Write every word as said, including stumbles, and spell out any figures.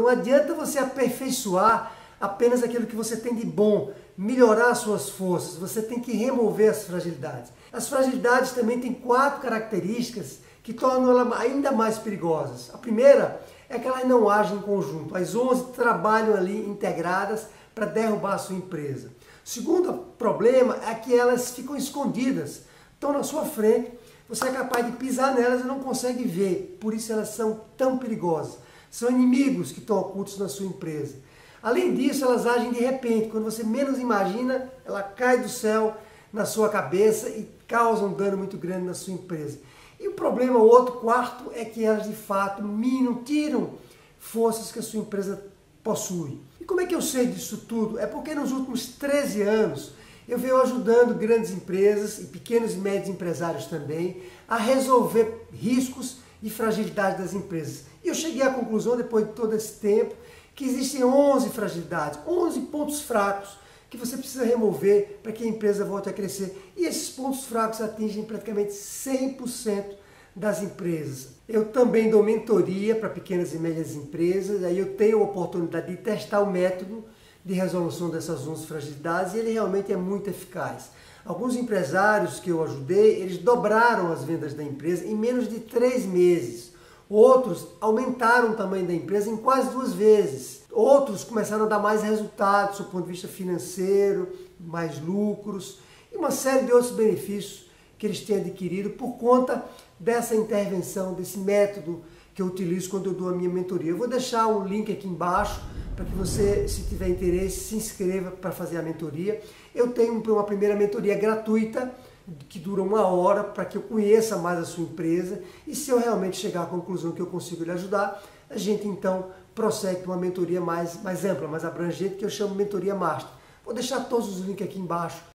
Não adianta você aperfeiçoar apenas aquilo que você tem de bom, melhorar suas forças, você tem que remover as fragilidades. As fragilidades também têm quatro características que tornam elas ainda mais perigosas. A primeira é que elas não agem em conjunto. As onze trabalham ali integradas para derrubar a sua empresa. O segundo problema é que elas ficam escondidas, estão na sua frente, você é capaz de pisar nelas e não consegue ver, por isso elas são tão perigosas. São inimigos que estão ocultos na sua empresa. Além disso, elas agem de repente, quando você menos imagina, ela cai do céu na sua cabeça e causa um dano muito grande na sua empresa. E o problema, o outro quarto, é que elas de fato minam, tiram forças que a sua empresa possui. E como é que eu sei disso tudo? É porque nos últimos treze anos eu venho ajudando grandes empresas e pequenos e médios empresários também a resolver riscos e fragilidades das empresas. E eu cheguei à conclusão, depois de todo esse tempo, que existem onze fragilidades, onze pontos fracos que você precisa remover para que a empresa volte a crescer. E esses pontos fracos atingem praticamente cem por cento das empresas. Eu também dou mentoria para pequenas e médias empresas, aí eu tenho a oportunidade de testar o método de resolução dessas onze fragilidades e ele realmente é muito eficaz. Alguns empresários que eu ajudei, eles dobraram as vendas da empresa em menos de três meses. Outros aumentaram o tamanho da empresa em quase duas vezes. Outros começaram a dar mais resultados do ponto de vista financeiro, mais lucros e uma série de outros benefícios que eles têm adquirido por conta dessa intervenção, desse método que eu utilizo quando eu dou a minha mentoria. Eu vou deixar um link aqui embaixo para que você, se tiver interesse, se inscreva para fazer a mentoria. Eu tenho uma primeira mentoria gratuita que dura uma hora para que eu conheça mais a sua empresa e se eu realmente chegar à conclusão que eu consigo lhe ajudar, a gente então prossegue com uma mentoria mais, mais ampla, mais abrangente, que eu chamo Mentoria Master. Vou deixar todos os links aqui embaixo